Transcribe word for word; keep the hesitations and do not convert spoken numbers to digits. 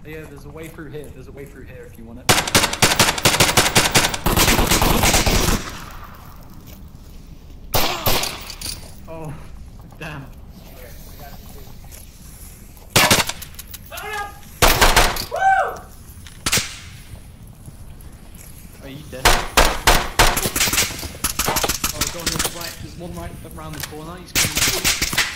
Yeah, there's a way through here. There's a way through here if you want it. Oh, damn. Are you dead? Oh, go on your right. There's one right around the corner. He's coming.